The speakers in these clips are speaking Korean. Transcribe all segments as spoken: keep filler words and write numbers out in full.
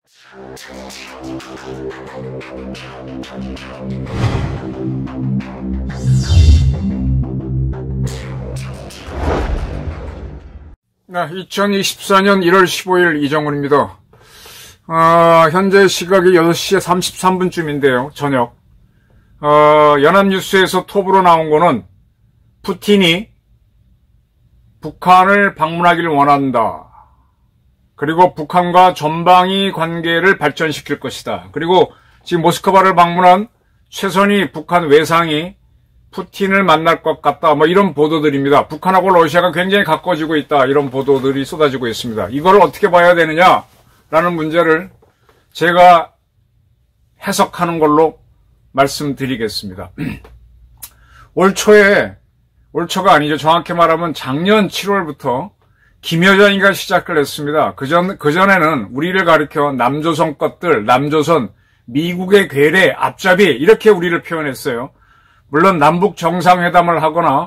네, 이천이십사 년 일월 십오일 이정훈입니다. 어, 현재 시각이 여섯 시 삼십삼 분쯤인데요, 저녁. 어, 연합뉴스에서 톱으로 나온 거는 푸틴이 북한을 방문하기를 원한다. 그리고 북한과 전방위 관계를 발전시킬 것이다. 그리고 지금 모스크바를 방문한 최선희 북한 외상이 푸틴을 만날 것 같다. 뭐 이런 보도들입니다. 북한하고 러시아가 굉장히 가까워지고 있다. 이런 보도들이 쏟아지고 있습니다. 이걸 어떻게 봐야 되느냐라는 문제를 제가 해석하는 걸로 말씀드리겠습니다. 올 초에, 올 초가 아니죠. 정확히 말하면 작년 칠월부터 김여정이가 시작을 했습니다. 그전, 그전에는 우리를 가리켜 남조선 것들, 남조선, 미국의 괴뢰, 앞잡이, 이렇게 우리를 표현했어요. 물론 남북 정상회담을 하거나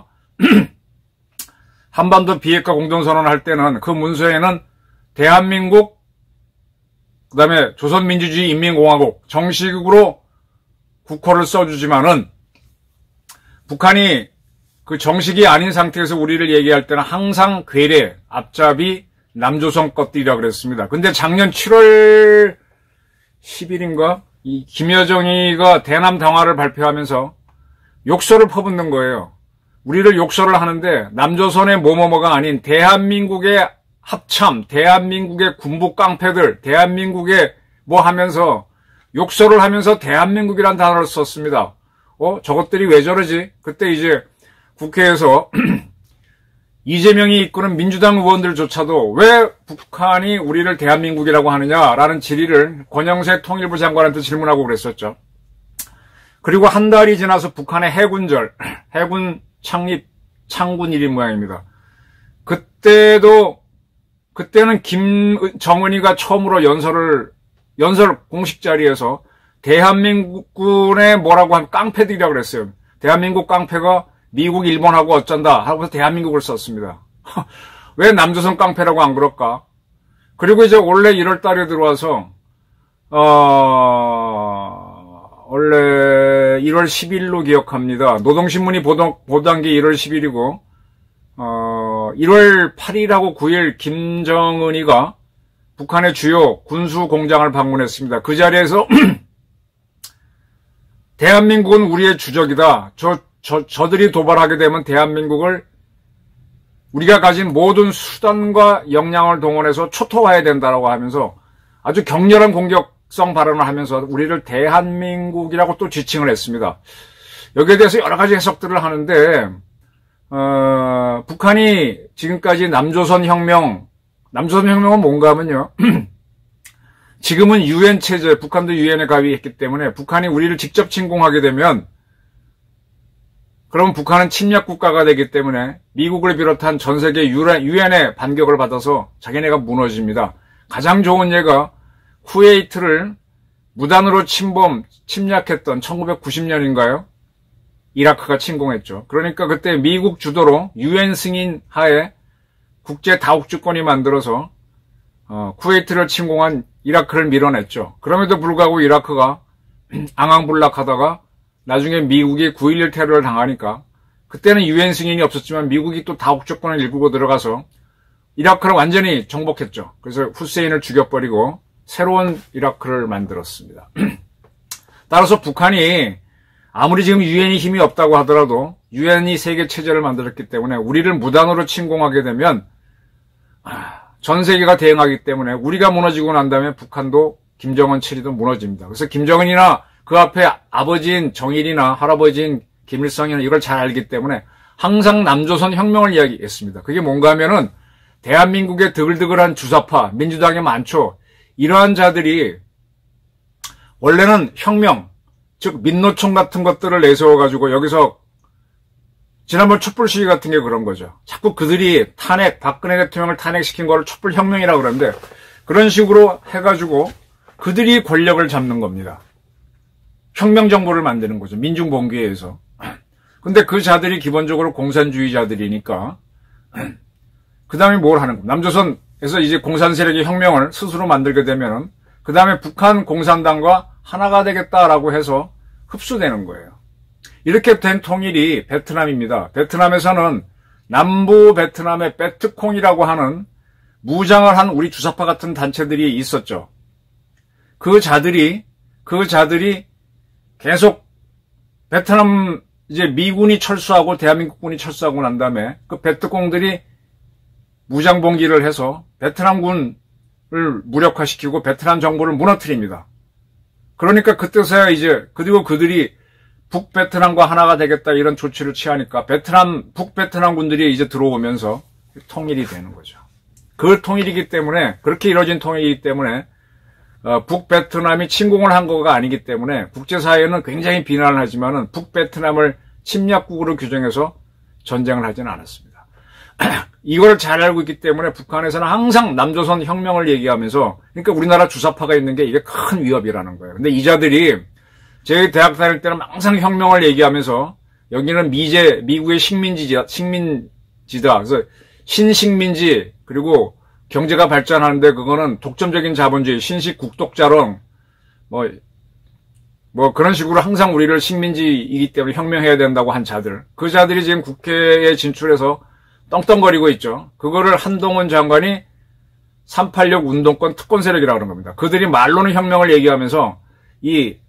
한반도 비핵화 공동선언을 할 때는 그 문서에는 대한민국, 그 다음에 조선민주주의 인민공화국 정식으로 국호를 써주지만은 북한이 그 정식이 아닌 상태에서 우리를 얘기할 때는 항상 괴뢰, 앞잡이, 남조선 것들이라고 그랬습니다. 근데 작년 칠월 십일인가 이 김여정이가 대남 당화를 발표하면서 욕설을 퍼붓는 거예요. 우리를 욕설을 하는데 남조선의 뭐뭐뭐가 아닌 대한민국의 합참, 대한민국의 군부 깡패들, 대한민국의 뭐 하면서 욕설을 하면서 대한민국이란 단어를 썼습니다. 어? 저것들이 왜 저러지? 그때 이제 국회에서 이재명이 이끄는 민주당 의원들조차도 왜 북한이 우리를 대한민국이라고 하느냐라는 질의를 권영세 통일부 장관한테 질문하고 그랬었죠. 그리고 한 달이 지나서 북한의 해군절, 해군 창립 창군일인 모양입니다. 그때도 그때는 김정은이가 처음으로 연설을 연설 공식 자리에서 대한민국군의 뭐라고 하면 깡패들이라고 그랬어요. 대한민국 깡패가 미국, 일본하고 어쩐다 하고서 대한민국을 썼습니다. 왜 남조선 깡패라고 안 그럴까? 그리고 이제 원래 일월 달에 들어와서 어... 원래 일월 십일로 기억합니다. 노동신문이 보던, 보던 게 일월 십일이고 어... 일월 팔일하고 구일 김정은이가 북한의 주요 군수 공장을 방문했습니다. 그 자리에서 대한민국은 우리의 주적이다. 저, 저, 저들이 도발하게 되면 대한민국을 우리가 가진 모든 수단과 역량을 동원해서 초토화해야 된다라고 하면서 아주 격렬한 공격성 발언을 하면서 우리를 대한민국이라고 또 지칭을 했습니다. 여기에 대해서 여러 가지 해석들을 하는데, 어, 북한이 지금까지 남조선 혁명, 남조선 혁명은 뭔가 하면요. 지금은 유엔 체제, 북한도 유엔에 가입했기 때문에 북한이 우리를 직접 침공하게 되면 그러면 북한은 침략 국가가 되기 때문에 미국을 비롯한 전 세계 유엔의 반격을 받아서 자기네가 무너집니다. 가장 좋은 예가 쿠웨이트를 무단으로 침범, 침략했던 천구백구십 년인가요? 이라크가 침공했죠. 그러니까 그때 미국 주도로 유엔 승인 하에 국제 다국주권이 만들어서 어, 쿠웨이트를 침공한 이라크를 밀어냈죠. 그럼에도 불구하고 이라크가 앙앙불락하다가 나중에 미국이 구일일 테러를 당하니까 그때는 유엔 승인이 없었지만 미국이 또 다국주권을 일구고 들어가서 이라크를 완전히 정복했죠. 그래서 후세인을 죽여버리고 새로운 이라크를 만들었습니다. 따라서 북한이 아무리 지금 유엔이 힘이 없다고 하더라도 유엔이 세계 체제를 만들었기 때문에 우리를 무단으로 침공하게 되면 전 세계가 대응하기 때문에 우리가 무너지고 난 다음에 북한도 김정은 체리도 무너집니다. 그래서 김정은이나 그 앞에 아버지인 정일이나 할아버지인 김일성이나 이걸 잘 알기 때문에 항상 남조선 혁명을 이야기했습니다. 그게 뭔가 하면은 대한민국의 드글드글한 주사파, 민주당이 많죠. 이러한 자들이 원래는 혁명, 즉 민노총 같은 것들을 내세워가지고 여기서 지난번 촛불 시위 같은 게 그런 거죠. 자꾸 그들이 탄핵, 박근혜 대통령을 탄핵시킨 거를 촛불혁명이라고 그러는데 그런 식으로 해가지고 그들이 권력을 잡는 겁니다. 혁명정부를 만드는 거죠. 민중봉기회에서. 근데 그 자들이 기본적으로 공산주의자들이니까 그 다음에 뭘 하는 거예요. 남조선에서 이제 공산 세력의 혁명을 스스로 만들게 되면은 그 다음에 북한 공산당과 하나가 되겠다라고 해서 흡수되는 거예요. 이렇게 된 통일이 베트남입니다. 베트남에서는 남부 베트남의 베트콩이라고 하는 무장을 한 우리 주사파 같은 단체들이 있었죠. 그 자들이, 그 자들이 계속 베트남 이제 미군이 철수하고 대한민국군이 철수하고 난 다음에 그 베트콩들이 무장봉기를 해서 베트남군을 무력화시키고 베트남 정부를 무너뜨립니다. 그러니까 그때서야 이제 그리고 그들이 북베트남과 하나가 되겠다 이런 조치를 취하니까 베트남 북베트남 군들이 이제 들어오면서 통일이 되는 거죠. 그 통일이기 때문에 그렇게 이루어진 통일이기 때문에 어, 북베트남이 침공을 한 거가 아니기 때문에 국제사회는 굉장히 비난을 하지만은 북베트남을 침략국으로 규정해서 전쟁을 하지는 않았습니다. 이걸 잘 알고 있기 때문에 북한에서는 항상 남조선 혁명을 얘기하면서 그러니까 우리나라 주사파가 있는 게 이게 큰 위협이라는 거예요. 근데 이 자들이 제 대학 다닐 때는 항상 혁명을 얘기하면서 여기는 미제 미국의 식민지다 식민지다. 그래서 신식민지 그리고 경제가 발전하는데 그거는 독점적인 자본주의, 신식 국독자론, 뭐, 뭐 그런 식으로 항상 우리를 식민지이기 때문에 혁명해야 된다고 한 자들. 그 자들이 지금 국회에 진출해서 떵떵거리고 있죠. 그거를 한동훈 장관이 삼팔육 운동권 특권 세력이라고 하는 겁니다. 그들이 말로는 혁명을 얘기하면서 이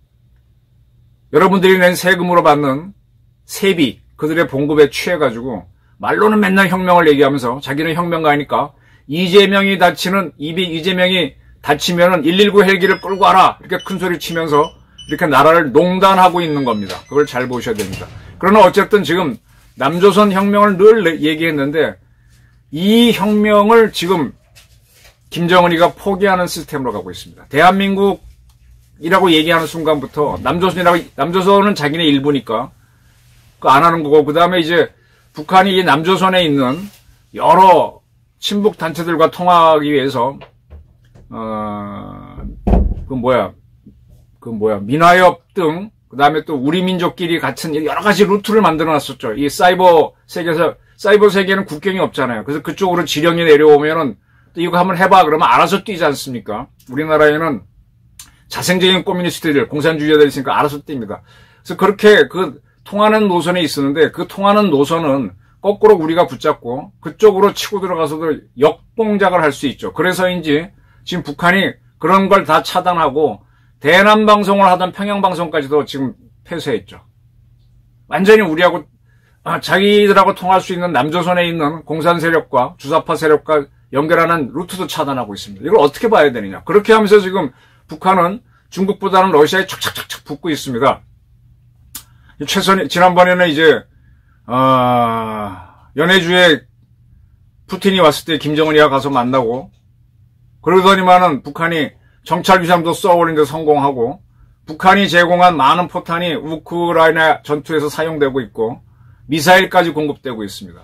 여러분들이 낸 세금으로 받는 세비, 그들의 봉급에 취해가지고 말로는 맨날 혁명을 얘기하면서 자기는 혁명가니까 이재명이 다치는, 입이 이재명이 다치면은 일일구 헬기를 끌고 와라! 이렇게 큰 소리 치면서 이렇게 나라를 농단하고 있는 겁니다. 그걸 잘 보셔야 됩니다. 그러나 어쨌든 지금 남조선 혁명을 늘 얘기했는데 이 혁명을 지금 김정은이가 포기하는 시스템으로 가고 있습니다. 대한민국이라고 얘기하는 순간부터 남조선이라고, 남조선은 자기네 일부니까 그 안 하는 거고, 그 다음에 이제 북한이 이 남조선에 있는 여러 친북 단체들과 통화하기 위해서 어, 그 뭐야, 그 뭐야, 민화협 등, 그 다음에 또 우리 민족끼리 같은 여러 가지 루트를 만들어 놨었죠. 이 사이버 세계에서, 사이버 세계는 국경이 없잖아요. 그래서 그쪽으로 지령이 내려오면은 또 이거 한번 해봐. 그러면 알아서 뛰지 않습니까? 우리나라에는 자생적인 커뮤니스트들, 공산주의자들이 있으니까 알아서 뜁니다. 그래서 그렇게 그 통하는 노선에 있었는데 그 통하는 노선은 거꾸로 우리가 붙잡고 그쪽으로 치고 들어가서도 역동작을 할 수 있죠. 그래서인지 지금 북한이 그런 걸 다 차단하고 대남 방송을 하던 평양 방송까지도 지금 폐쇄했죠. 완전히 우리하고 아, 자기들하고 통할 수 있는 남조선에 있는 공산 세력과 주사파 세력과 연결하는 루트도 차단하고 있습니다. 이걸 어떻게 봐야 되느냐. 그렇게 하면서 지금 북한은 중국보다는 러시아에 척척척척 붙고 있습니다. 최선 지난번에는 이제 어, 연해주에 푸틴이 왔을 때 김정은이가 가서 만나고 그러더니만은 북한이 정찰 위성도 쏘아올리는 데 성공하고 북한이 제공한 많은 포탄이 우크라이나 전투에서 사용되고 있고 미사일까지 공급되고 있습니다.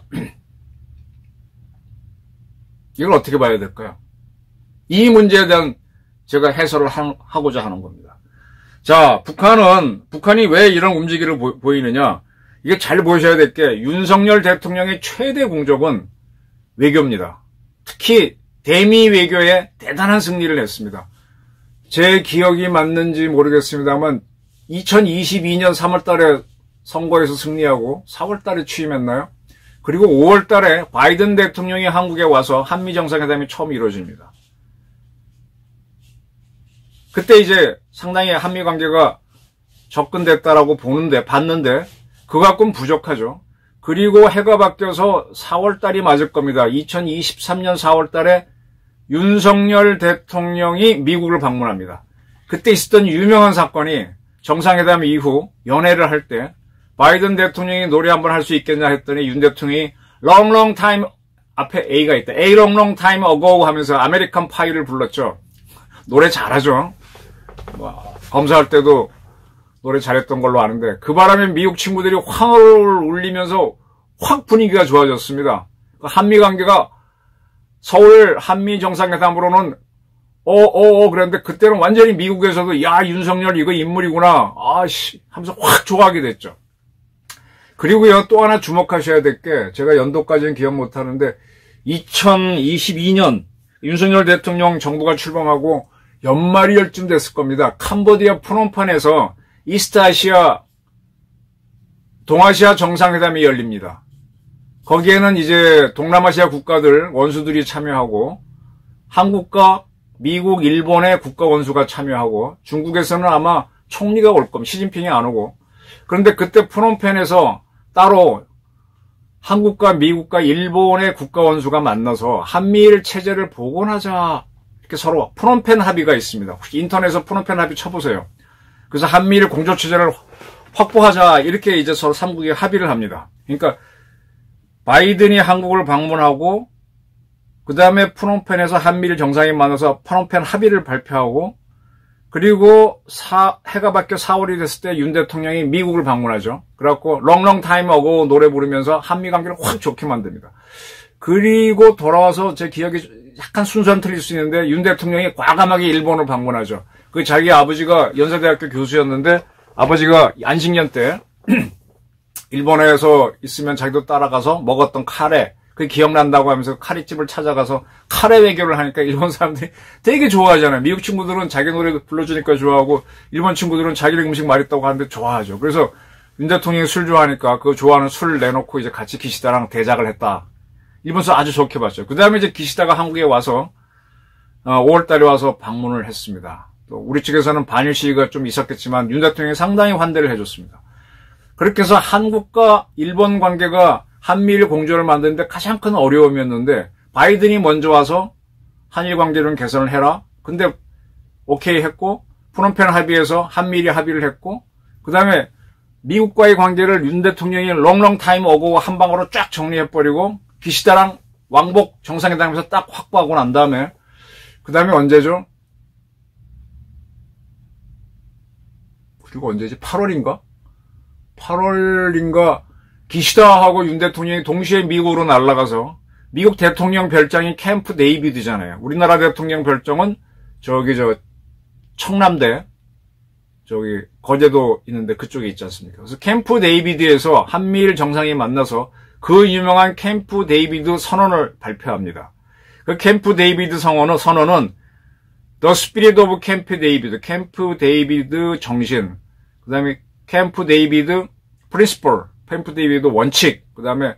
이걸 어떻게 봐야 될까요? 이 문제에 대한 제가 해설을 하고자 하는 겁니다. 자, 북한은 북한이 왜 이런 움직임을 보, 보이느냐? 이게 잘 보셔야 될 게 윤석열 대통령의 최대 공적은 외교입니다. 특히 대미 외교에 대단한 승리를 했습니다. 제 기억이 맞는지 모르겠습니다만 이천이십이 년 삼월 달에 선거에서 승리하고 사월 달에 취임했나요? 그리고 오월 달에 바이든 대통령이 한국에 와서 한미 정상회담이 처음 이루어집니다. 그때 이제 상당히 한미 관계가 접근됐다라고 보는데, 봤는데, 그거 갖고는 부족하죠. 그리고 해가 바뀌어서 사월 달이 맞을 겁니다. 이천이십삼 년 사월 달에 윤석열 대통령이 미국을 방문합니다. 그때 있었던 유명한 사건이 정상회담 이후 연회를 할 때 바이든 대통령이 노래 한번 할 수 있겠냐 했더니 윤 대통령이 long long time 앞에 A가 있다. A long long time ago 하면서 아메리칸 파이를 불렀죠. 노래 잘하죠. 뭐, 검사할 때도 노래 잘했던 걸로 아는데 그 바람에 미국 친구들이 황호를 울리면서 확 분위기가 좋아졌습니다. 한미 관계가 서울 한미 정상회담으로는 어어어 그랬는데 그때는 완전히 미국에서도 야 윤석열 이거 인물이구나 아씨 하면서 확 좋아하게 됐죠. 그리고요 또 하나 주목하셔야 될 게 제가 연도까지는 기억 못하는데 이천이십이 년 윤석열 대통령 정부가 출범하고 연말이쯤 됐을 겁니다. 캄보디아 프놈펜에서 이스트아시아, 동아시아 정상회담이 열립니다. 거기에는 이제 동남아시아 국가들, 원수들이 참여하고, 한국과 미국, 일본의 국가 원수가 참여하고, 중국에서는 아마 총리가 올 겁니다. 시진핑이 안 오고. 그런데 그때 프놈펜에서 따로 한국과 미국과 일본의 국가 원수가 만나서 한미일 체제를 복원하자. 이렇게 서로 프놈펜 합의가 있습니다. 혹시 인터넷에서 프놈펜 합의 쳐보세요. 그래서 한미일 공조 체제를 확보하자. 이렇게 이제 서로 삼국이 합의를 합니다. 그러니까 바이든이 한국을 방문하고 그 다음에 프놈펜에서 한미일 정상이 만나서 프놈펜 합의를 발표하고 그리고 사, 해가 바뀌어 사월이 됐을 때 윤 대통령이 미국을 방문하죠. 그래갖고 롱롱 타임 어고 노래 부르면서 한미 관계를 확 좋게 만듭니다. 그리고 돌아와서 제 기억이 약간 순서는 틀릴 수 있는데 윤 대통령이 과감하게 일본을 방문하죠. 그 자기 아버지가 연세대학교 교수였는데 아버지가 안식년 때 일본에서 있으면 자기도 따라가서 먹었던 카레 그게 기억난다고 하면서 카레집을 찾아가서 카레 외교를 하니까 일본 사람들이 되게 좋아하잖아요. 미국 친구들은 자기 노래 불러주니까 좋아하고 일본 친구들은 자기 음식 맛있다고 하는데 좋아하죠. 그래서 윤 대통령이 술 좋아하니까 그 좋아하는 술을 내놓고 이제 같이 기시다랑 대작을 했다. 일본에서 아주 좋게 봤죠. 그 다음에 이제 기시다가 한국에 와서 오월 달에 와서 방문을 했습니다. 또 우리 측에서는 반일 시위가 좀 있었겠지만 윤 대통령이 상당히 환대를 해줬습니다. 그렇게 해서 한국과 일본 관계가 한미일 공조를 만드는데 가장 큰 어려움이었는데 바이든이 먼저 와서 한일 관계를 개선을 해라. 근데 오케이 했고 프놈펜 합의에서 한미일이 합의를 했고 그 다음에 미국과의 관계를 윤 대통령이 롱롱 타임 오고 한 방으로 쫙 정리해버리고 기시다랑 왕복 정상회담에서 딱 확보하고 난 다음에 그 다음에 언제죠? 그리고 언제지? 팔월인가? 팔월인가? 기시다하고 윤 대통령이 동시에 미국으로 날아가서 미국 대통령 별장이 캠프 데이비드잖아요. 우리나라 대통령 별장은 저기 저 청남대 저기 거제도 있는데 그쪽에 있지 않습니까? 그래서 캠프 데이비드에서 한미일 정상이 만나서 그 유명한 캠프 데이비드 선언을 발표합니다. 그 캠프 데이비드 선언은 선언은 The Spirit of Camp David, 캠프 데이비드 정신, 그 다음에 캠프 데이비드 Principle, 캠프 데이비드 원칙, 그 다음에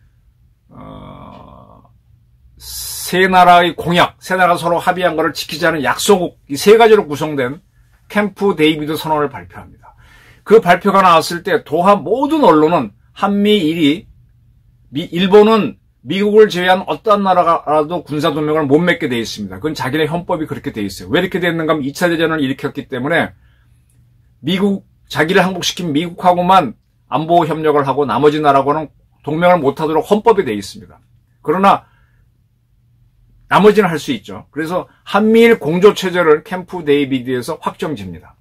어, 세 나라의 공약, 세 나라가 서로 합의한 것을 지키자는 약속, 이 세 가지로 구성된 캠프 데이비드 선언을 발표합니다. 그 발표가 나왔을 때 도하 모든 언론은 한미일이 미, 일본은 미국을 제외한 어떠한 나라라도 군사동맹을 못 맺게 돼 있습니다. 그건 자기네 헌법이 그렇게 돼 있어요. 왜 이렇게 됐는가 하면 이 차 대전을 일으켰기 때문에 미국, 자기를 항복시킨 미국하고만 안보 협력을 하고 나머지 나라하고는 동맹을 못하도록 헌법이 돼 있습니다. 그러나 나머지는 할 수 있죠. 그래서 한미일 공조체제를 캠프 데이비드에서 확정집니다.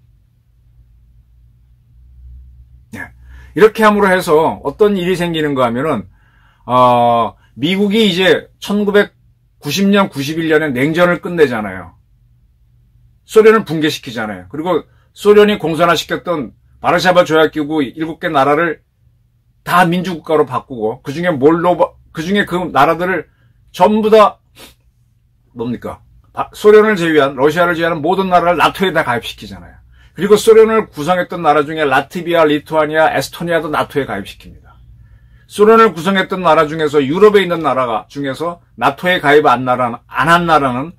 네. 이렇게 함으로 해서 어떤 일이 생기는가 하면은 어, 미국이 이제 천구백구십 년, 구십일 년에 냉전을 끝내잖아요. 소련을 붕괴시키잖아요. 그리고 소련이 공산화시켰던 바르샤바 조약기구 일곱 개 나라를 다 민주국가로 바꾸고 그중에 몰도바, 그중에 그 나라들을 전부 다 뭡니까? 소련을 제외한, 러시아를 제외한 모든 나라를 나토에 다 가입시키잖아요. 그리고 소련을 구성했던 나라 중에 라트비아, 리투아니아, 에스토니아도 나토에 가입시킵니다. 소련을 구성했던 나라 중에서 유럽에 있는 나라가 중에서 나토에 가입 안 나라, 안 한 나라는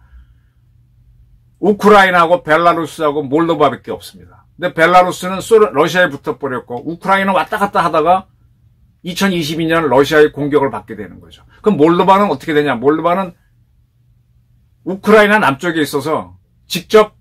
우크라이나하고 벨라루스하고 몰도바밖에 없습니다. 근데 벨라루스는 소련, 러시아에 붙어버렸고 우크라이나 왔다 갔다 하다가 이천이십이 년 러시아의 공격을 받게 되는 거죠. 그럼 몰도바는 어떻게 되냐? 몰도바는 우크라이나 남쪽에 있어서 직접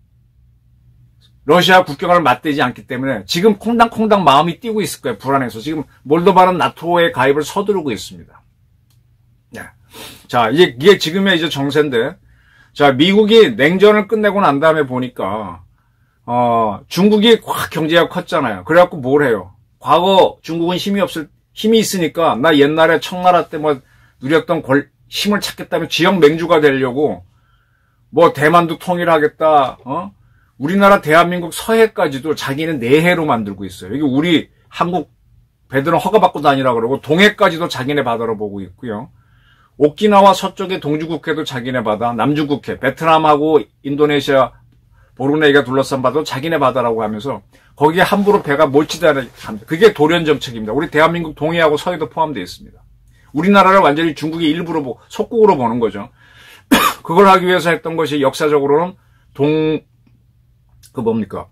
러시아 국경을 맞대지 않기 때문에 지금 콩당콩당 마음이 뛰고 있을 거예요. 불안해서. 지금 몰도바는 나토에 가입을 서두르고 있습니다. 네. 자, 이게, 이게 지금의 이제 정세인데, 자, 미국이 냉전을 끝내고 난 다음에 보니까, 어, 중국이 확 경제가 컸잖아요. 그래갖고 뭘 해요? 과거 중국은 힘이 없을, 힘이 있으니까, 나 옛날에 청나라 때 뭐 누렸던 권, 힘을 찾겠다면 지역 맹주가 되려고, 뭐 대만도 통일하겠다, 어? 우리나라 대한민국 서해까지도 자기는 내해로 만들고 있어요. 여기 우리 한국 배들은 허가받고 다니라 그러고 동해까지도 자기네 바다로 보고 있고요. 오키나와 서쪽의 동주국해도 자기네 바다, 남주국해, 베트남하고 인도네시아, 보르네이가 둘러싼 바다도 자기네 바다라고 하면서 거기에 함부로 배가 몰지도 않게 합니다. 그게 돌연 정책입니다. 우리 대한민국 동해하고 서해도 포함되어 있습니다. 우리나라를 완전히 중국의 일부로 보고 속국으로 보는 거죠. 그걸 하기 위해서 했던 것이 역사적으로는 동, 그 뭡니까?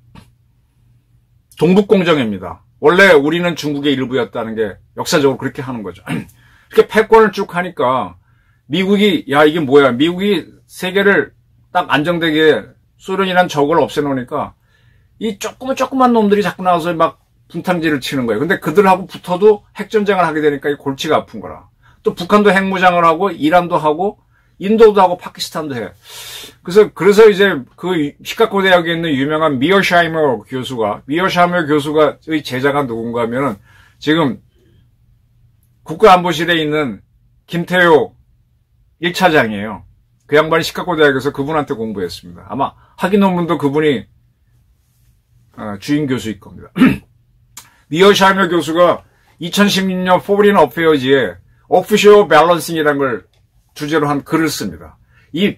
동북공정입니다. 원래 우리는 중국의 일부였다는 게 역사적으로 그렇게 하는 거죠. 이렇게 패권을 쭉 하니까 미국이 야 이게 뭐야? 미국이 세계를 딱 안정되게 소련이란 적을 없애놓으니까 이 조그만 조그만 놈들이 자꾸 나와서 막 분탕질을 치는 거예요. 근데 그들하고 붙어도 핵전쟁을 하게 되니까 이 골치가 아픈 거라. 또 북한도 핵무장을 하고 이란도 하고 인도도 하고 파키스탄도 해. 그래서 그래서 이제 그 시카고 대학에 있는 유명한 미어샤이머 교수가 미어샤이머 교수가의 제자가 누군가 하면은 지금 국가안보실에 있는 김태효 일 차장이에요. 그 양반이 시카고 대학에서 그분한테 공부했습니다. 아마 학위 논문도 그분이 주임 교수일 겁니다. 미어샤이머 교수가 이천십육 년 Foreign Affairs에 Official Balancing이라는 걸 주제로 한 글을 씁니다. 이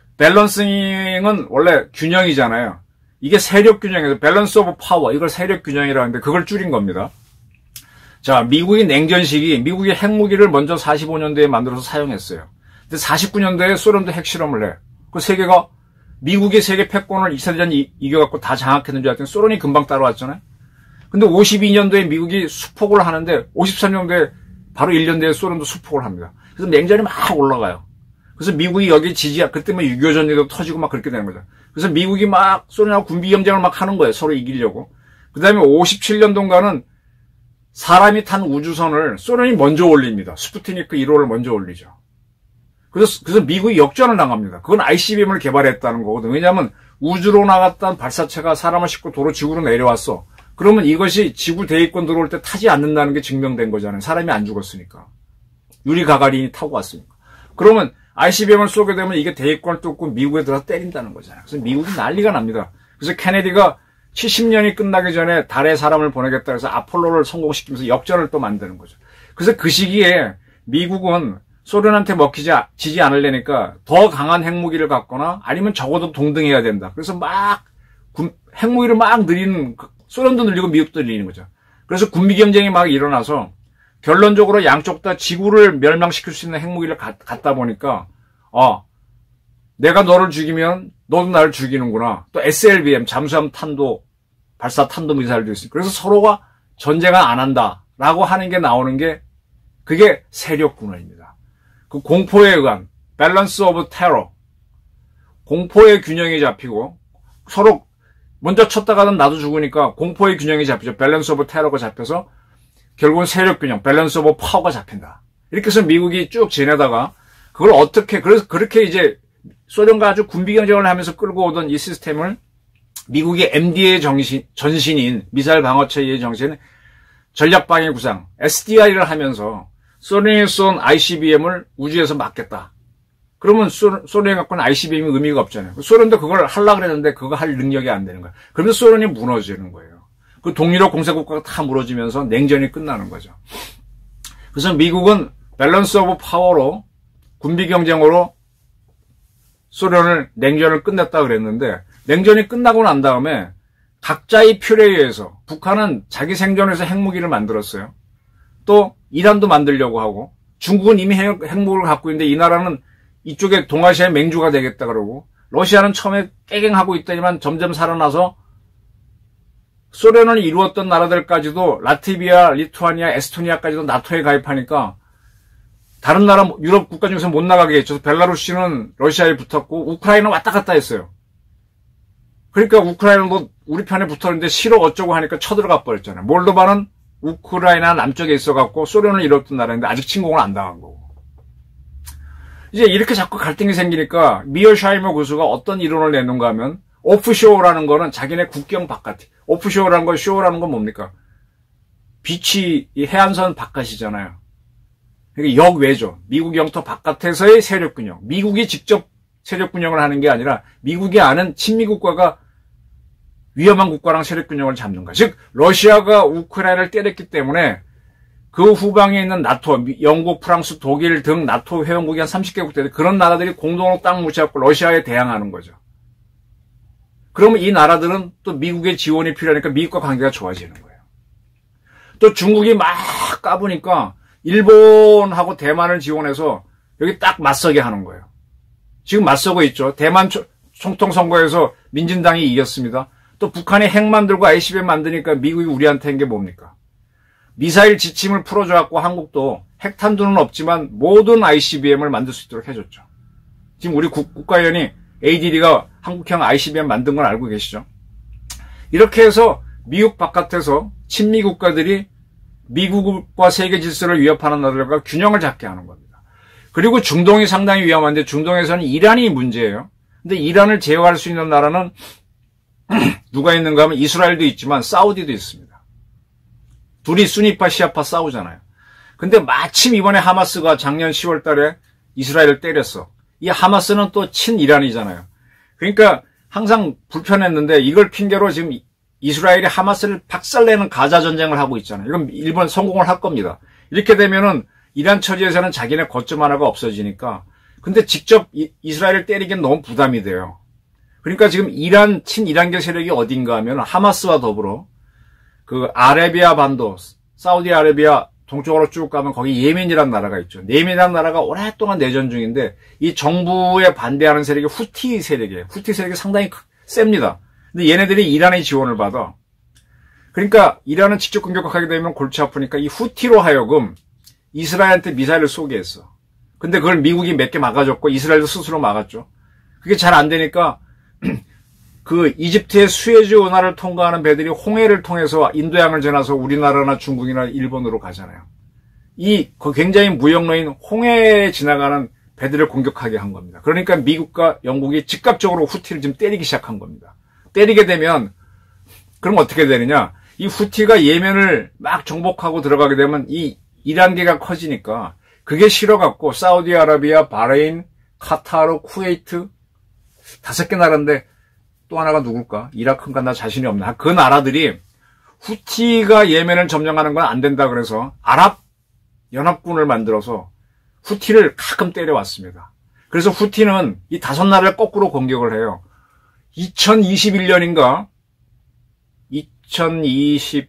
밸런싱은 원래 균형이잖아요. 이게 세력 균형에서 밸런스 오브 파워, 이걸 세력 균형이라고 하는데 그걸 줄인 겁니다. 자, 미국이 냉전 시기, 미국이 핵무기를 먼저 사십오 년도에 만들어서 사용했어요. 근데 사십구 년도에 소련도 핵실험을 해. 그 세계가 미국이 세계 패권을 이 차대전 이겨갖고 다 장악했는 줄 알았더니 소련이 금방 따라왔잖아요. 근데 오십이 년도에 미국이 수폭을 하는데 오십삼 년도에 바로 일 년 뒤에 소련도 수폭을 합니다. 그래서 냉전이 막 올라가요. 그래서 미국이 여기 지지하, 그때 뭐 육이오 전쟁도 터지고 막 그렇게 되는 거죠. 그래서 미국이 막 소련하고 군비 경쟁을 막 하는 거예요. 서로 이기려고. 그 다음에 오십칠 년도인가는 사람이 탄 우주선을 소련이 먼저 올립니다. 스푸트니크 일 호를 먼저 올리죠. 그래서, 그래서 미국이 역전을 당합니다. 그건 아이씨비엠을 개발했다는 거거든요. 왜냐하면 우주로 나갔던 발사체가 사람을 싣고 도로 지구로 내려왔어. 그러면 이것이 지구 대기권 들어올 때 타지 않는다는 게 증명된 거잖아요. 사람이 안 죽었으니까. 유리 가가린이 타고 왔으니까. 그러면 아이씨비엠을 쏘게 되면 이게 대기권을 뚫고 미국에 들어서 때린다는 거잖아요. 그래서 미국이 난리가 납니다. 그래서 케네디가 칠십 년이 끝나기 전에 달에 사람을 보내겠다 해서 아폴로를 성공시키면서 역전을 또 만드는 거죠. 그래서 그 시기에 미국은 소련한테 먹히지 지지 않으려니까 더 강한 핵무기를 갖거나 아니면 적어도 동등해야 된다. 그래서 막 군, 핵무기를 막 늘리는, 소련도 늘리고 미국도 늘리는 거죠. 그래서 군비 경쟁이 막 일어나서 결론적으로 양쪽 다 지구를 멸망시킬 수 있는 핵무기를 가, 갖다 보니까 아, 내가 너를 죽이면 너도 나를 죽이는구나. 또 에스엘비엠 잠수함 탄도 발사 탄도 미사일도 있으니까. 그래서 서로가 전쟁을 안 한다라고 하는 게 나오는 게 그게 세력 분화입니다. 그 공포에 의한 밸런스 오브 테러, 공포의 균형이 잡히고 서로 먼저 쳤다가는 나도 죽으니까 공포의 균형이 잡히죠. 밸런스 오브 테러가 잡혀서 결국은 세력 균형, 밸런스 오브 파워가 잡힌다. 이렇게 해서 미국이 쭉 지내다가 그걸 어떻게, 그래서 그렇게 이제 소련과 아주 군비 경쟁을 하면서 끌고 오던 이 시스템을 미국의 엠디의 정신, 전신인 미사일 방어체의 정신, 전략방위 구상, 에스디아이를 하면서 소련이 쏜 아이씨비엠을 우주에서 막겠다. 그러면 소, 소련이 갖고 있는 아이씨비엠이 의미가 없잖아요. 소련도 그걸 하려고 그랬는데 그거 할 능력이 안 되는 거예요. 그러면서 소련이 무너지는 거예요. 그 동유럽 공산국가가 다 무너지면서 냉전이 끝나는 거죠. 그래서 미국은 밸런스 오브 파워로 군비 경쟁으로 소련을 냉전을 끝냈다 그랬는데 냉전이 끝나고 난 다음에 각자의 필요에 의해서 북한은 자기 생존에서 핵무기를 만들었어요. 또 이란도 만들려고 하고 중국은 이미 핵, 핵무기를 갖고 있는데 이 나라는 이쪽에 동아시아의 맹주가 되겠다 그러고 러시아는 처음에 깨갱하고 있더니만 점점 살아나서 소련을 이루었던 나라들까지도 라트비아, 리투아니아, 에스토니아까지도 나토에 가입하니까 다른 나라 유럽 국가 중에서 못 나가게 했죠. 벨라루시는 러시아에 붙었고 우크라이나 왔다 갔다 했어요. 그러니까 우크라이나도 우리 편에 붙었는데 싫어 어쩌고 하니까 쳐들어가 버렸잖아요. 몰도바는 우크라이나 남쪽에 있어갖고 소련을 이뤘던 나라인데 아직 침공을 안 당한 거고. 이제 이렇게 자꾸 갈등이 생기니까 미어샤이머 교수가 어떤 이론을 내는가 하면 오프쇼어라는 거는 자기네 국경 바깥, 오프쇼어라는 거, 쇼어라는 건 뭡니까? 비치, 이 해안선 바깥이잖아요. 그러니까 역외죠. 미국 영토 바깥에서의 세력균형. 미국이 직접 세력균형을 하는 게 아니라 미국이 아는 친미국가가 위험한 국가랑 세력균형을 잡는 거야. 즉 러시아가 우크라이나를 때렸기 때문에 그 후방에 있는 나토, 영국, 프랑스, 독일 등 나토 회원국이 한 삼십 개국 되는데 그런 나라들이 공동으로 땅 묻혀갖고 러시아에 대항하는 거죠. 그러면 이 나라들은 또 미국의 지원이 필요하니까 미국과 관계가 좋아지는 거예요. 또 중국이 막 까부니까 일본하고 대만을 지원해서 여기 딱 맞서게 하는 거예요. 지금 맞서고 있죠. 대만 총통선거에서 민진당이 이겼습니다. 또 북한이 핵 만들고 아이씨비엠 만드니까 미국이 우리한테 한 게 뭡니까? 미사일 지침을 풀어줘갖고 한국도 핵탄두는 없지만 모든 아이씨비엠을 만들 수 있도록 해줬죠. 지금 우리 국, 국가위원이 에이디디가 한국형 아이씨비엠 만든 건 알고 계시죠? 이렇게 해서 미국 바깥에서 친미 국가들이 미국과 세계 질서를 위협하는 나라들과 균형을 잡게 하는 겁니다. 그리고 중동이 상당히 위험한데 중동에서는 이란이 문제예요. 근데 이란을 제어할 수 있는 나라는 누가 있는가 하면 이스라엘도 있지만 사우디도 있습니다. 둘이 수니파 시아파 싸우잖아요. 근데 마침 이번에 하마스가 작년 시월 달에 이스라엘을 때렸어. 이 하마스는 또 친이란이잖아요. 그러니까 항상 불편했는데 이걸 핑계로 지금 이스라엘이 하마스를 박살내는 가자 전쟁을 하고 있잖아요. 이건 일본 성공을 할 겁니다. 이렇게 되면은 이란 처지에서는 자기네 거점 하나가 없어지니까. 근데 직접 이, 이스라엘을 때리기엔 너무 부담이 돼요. 그러니까 지금 이란, 친이란계 세력이 어딘가 하면 하마스와 더불어 그 아라비아 반도, 사우디아라비아 동쪽으로 쭉 가면 거기 예멘이라는 나라가 있죠. 예멘이라는 나라가 오랫동안 내전 중인데 이 정부에 반대하는 세력이 후티 세력이에요. 후티 세력이 상당히 셉니다. 근데 얘네들이 이란의 지원을 받아. 그러니까 이란은 직접 공격하게 되면 골치 아프니까 이 후티로 하여금 이스라엘한테 미사일을 쏘게 했어. 근데 그걸 미국이 몇 개 막아줬고 이스라엘도 스스로 막았죠. 그게 잘 안 되니까 그 이집트의 수에즈 운하를 통과하는 배들이 홍해를 통해서 인도양을 지나서 우리나라나 중국이나 일본으로 가잖아요. 이 굉장히 무역로인 홍해에 지나가는 배들을 공격하게 한 겁니다. 그러니까 미국과 영국이 즉각적으로 후티를 지금 때리기 시작한 겁니다. 때리게 되면 그럼 어떻게 되느냐? 이 후티가 예멘을 막 정복하고 들어가게 되면 이 이란계가 커지니까 그게 싫어갖고 사우디아라비아, 바레인, 카타르, 쿠웨이트 다섯 개 나라인데 또 하나가 누굴까? 이라크인가? 나 자신이 없나? 그 나라들이 후티가 예멘을 점령하는 건 안 된다 그래서 아랍 연합군을 만들어서 후티를 가끔 때려왔습니다. 그래서 후티는 이 다섯 나라를 거꾸로 공격을 해요. 이천이십일 년인가? 이천이십이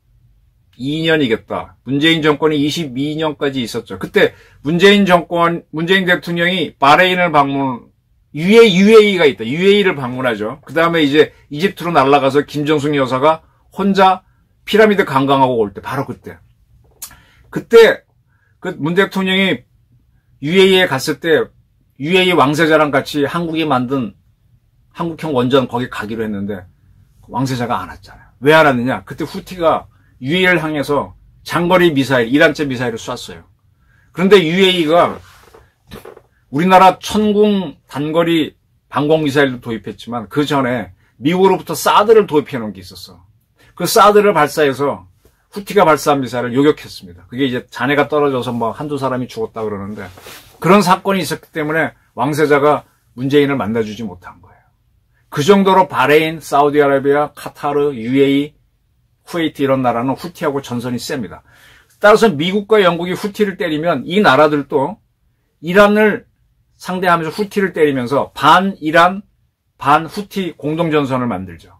년이겠다. 문재인 정권이 이십이 년까지 있었죠. 그때 문재인 정권, 문재인 대통령이 바레인을 방문 유에이가 있다. 유에이를 방문하죠. 그 다음에 이제 이집트로 날아가서 김정숙 여사가 혼자 피라미드 관광하고 올 때, 바로 그때. 그때 그 문 대통령이 유에이에 갔을 때 유에이 왕세자랑 같이 한국이 만든 한국형 원전 거기 가기로 했는데 왕세자가 안 왔잖아요. 왜 안 왔느냐? 그때 후티가 유에이를 향해서 장거리 미사일, 이란제 미사일을 쐈어요. 그런데 유에이가 우리나라 천궁 단거리 방공미사일도 도입했지만 그 전에 미국으로부터 사드를 도입해 놓은 게 있었어. 그 사드를 발사해서 후티가 발사한 미사일을 요격했습니다. 그게 이제 잔해가 떨어져서 뭐 한두 사람이 죽었다 그러는데 그런 사건이 있었기 때문에 왕세자가 문재인을 만나주지 못한 거예요. 그 정도로 바레인, 사우디아라비아, 카타르, 유에이, 쿠웨이트 이런 나라는 후티하고 전선이 셉니다. 따라서 미국과 영국이 후티를 때리면 이 나라들도 이란을 상대하면서 후티를 때리면서 반-이란, 반-후티 공동전선을 만들죠.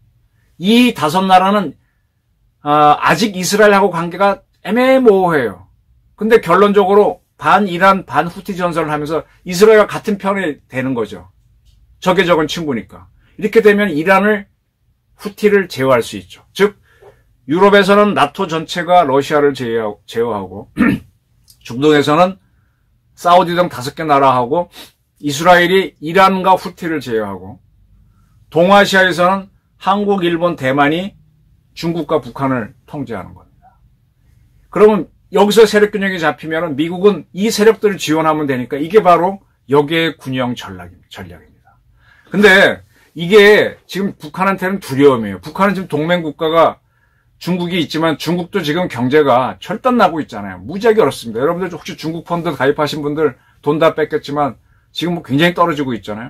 이 다섯 나라는 어, 아직 이스라엘하고 관계가 애매모호해요. 근데 결론적으로 반-이란, 반-후티 전선을 하면서 이스라엘과 같은 편이 되는 거죠. 적의 적은 친구니까. 이렇게 되면 이란을, 후티를 제어할 수 있죠. 즉 유럽에서는 나토 전체가 러시아를 제어하고 중동에서는 사우디 등 다섯 개 나라하고 이스라엘이 이란과 후티를 제어하고 동아시아에서는 한국, 일본, 대만이 중국과 북한을 통제하는 겁니다. 그러면 여기서 세력 균형이 잡히면 미국은 이 세력들을 지원하면 되니까 이게 바로 역의 균형 전략입니다. 근데 이게 지금 북한한테는 두려움이에요. 북한은 지금 동맹 국가가 중국이 있지만 중국도 지금 경제가 철단나고 있잖아요. 무지하게 어렵습니다. 여러분들 혹시 중국 펀드 가입하신 분들 돈 다 뺏겼지만 지금 뭐 굉장히 떨어지고 있잖아요.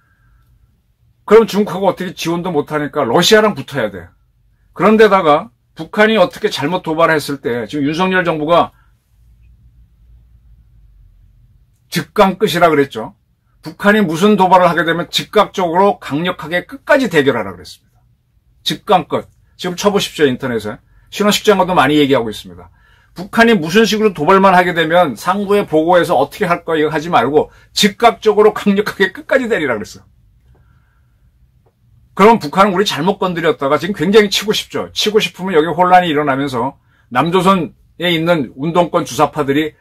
그럼 중국하고 어떻게 지원도 못하니까 러시아랑 붙어야 돼. 그런데다가 북한이 어떻게 잘못 도발했을 때 지금 윤석열 정부가 즉강 끝이라 그랬죠. 북한이 무슨 도발을 하게 되면 즉각적으로 강력하게 끝까지 대결하라 그랬습니다. 즉강 끝. 지금 쳐보십시오, 인터넷에. 신원식 장관도 많이 얘기하고 있습니다. 북한이 무슨 식으로 도발만 하게 되면 상부에 보고해서 어떻게 할 거야 이거 하지 말고 즉각적으로 강력하게 끝까지 때리라 그랬어요. 그럼 북한은 우리 잘못 건드렸다가 지금 굉장히 치고 싶죠. 치고 싶으면 여기 혼란이 일어나면서 남조선에 있는 운동권 주사파들이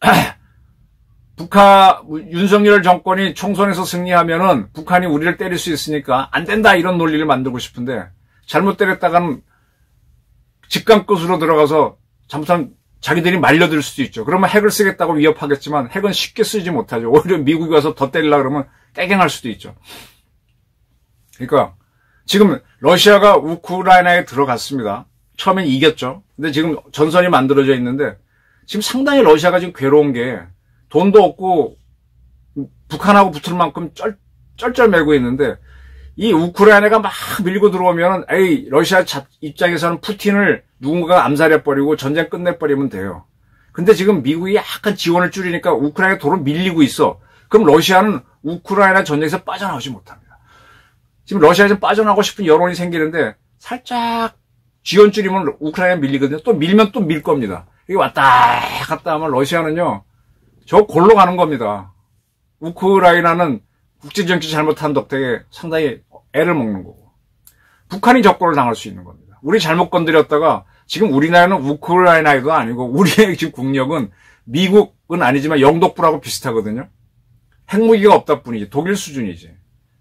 북한 윤석열 정권이 총선에서 승리하면은 북한이 우리를 때릴 수 있으니까 안 된다 이런 논리를 만들고 싶은데 잘못 때렸다가는 직강 끝으로 들어가서 잘못하면 자기들이 말려들 수도 있죠. 그러면 핵을 쓰겠다고 위협하겠지만 핵은 쉽게 쓰지 못하죠. 오히려 미국이 와서 더 때리려고 그러면 깨갱할 수도 있죠. 그러니까 지금 러시아가 우크라이나에 들어갔습니다. 처음엔 이겼죠. 근데 지금 전선이 만들어져 있는데 지금 상당히 러시아가 지금 괴로운 게 돈도 없고 북한하고 붙을 만큼 쩔, 쩔쩔매고 있는데 이 우크라이나가 막 밀고 들어오면 에이 러시아 입장에서는 푸틴을 누군가가 암살해버리고 전쟁 끝내버리면 돼요. 근데 지금 미국이 약간 지원을 줄이니까 우크라이나 도로 밀리고 있어. 그럼 러시아는 우크라이나 전쟁에서 빠져나오지 못합니다. 지금 러시아에서 빠져나오고 싶은 여론이 생기는데 살짝 지원 줄이면 우크라이나 밀리거든요. 또 밀면 또 밀 겁니다. 이게 왔다 갔다 하면 러시아는요. 저 골로 가는 겁니다. 우크라이나는 국제정치 잘못한 덕택에 상당히 애를 먹는 거고 북한이 적고를 당할 수 있는 겁니다. 우리 잘못 건드렸다가 지금 우리나라는 우크라이나도 아니고 우리의 지금 국력은 미국은 아니지만 영독부라고 비슷하거든요. 핵무기가 없다 뿐이지 독일 수준이지.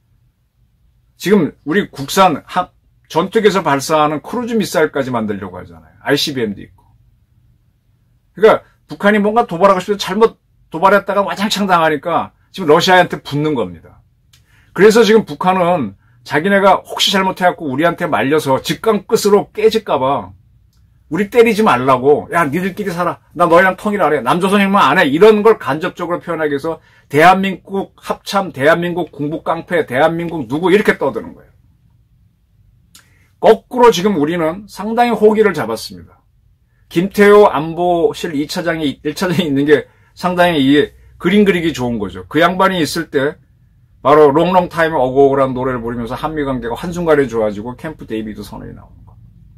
지금 우리 국산 전투기에서 발사하는 크루즈 미사일까지 만들려고 하잖아요. 아이씨비엠도 있고. 그러니까 북한이 뭔가 도발하고 싶어서 잘못 도발했다가 와장창 당하니까 지금 러시아한테 붙는 겁니다. 그래서 지금 북한은 자기네가 혹시 잘못해갖고 우리한테 말려서 직강 끝으로 깨질까봐 우리 때리지 말라고 야 니들끼리 살아 나 너희랑 통일 안 해 남조선 혁명 안 해 이런 걸 간접적으로 표현하기 위해서 대한민국 합참 대한민국 궁북 깡패 대한민국 누구 이렇게 떠드는 거예요. 거꾸로 지금 우리는 상당히 호기를 잡았습니다. 김태호 안보실 이 차장이 일 차장이 있는 게 상당히 이게 그림 그리기 좋은 거죠. 그 양반이 있을 때 바로 롱롱 타임 어고라는 노래를 부르면서 한미 관계가 한순간에 좋아지고 캠프 데이비드 선언이 나오는 거.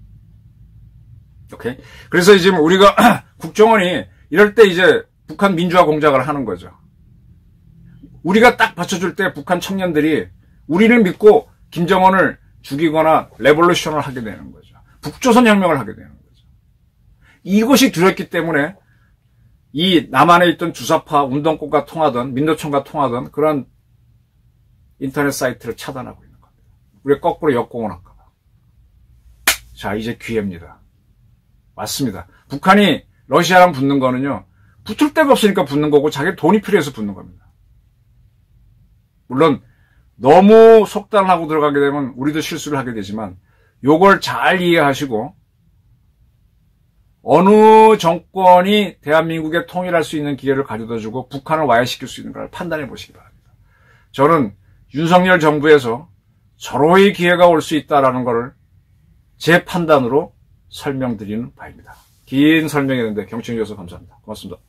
오케이. 그래서 지금 우리가 국정원이 이럴 때 이제 북한 민주화 공작을 하는 거죠. 우리가 딱 받쳐줄 때 북한 청년들이 우리를 믿고 김정은을 죽이거나 레볼루션을 하게 되는 거죠. 북조선 혁명을 하게 되는 거죠. 이것이 두렵기 때문에 이 남한에 있던 주사파 운동권과 통하던 민노총과 통하던 그런 인터넷 사이트를 차단하고 있는 겁니다. 우리가 거꾸로 역공을 할까 봐. 자, 이제 기회입니다. 맞습니다. 북한이 러시아랑 붙는 거는요. 붙을 데가 없으니까 붙는 거고 자기 돈이 필요해서 붙는 겁니다. 물론 너무 속단하고 들어가게 되면 우리도 실수를 하게 되지만 요걸 잘 이해하시고 어느 정권이 대한민국에 통일할 수 있는 기회를 가져다주고 북한을 와해시킬 수 있는가를 판단해 보시기 바랍니다. 저는 윤석열 정부에서 절호의 기회가 올 수 있다는 것을 제 판단으로 설명드리는 바입니다. 긴 설명이었는데 경청해 주셔서 감사합니다. 고맙습니다.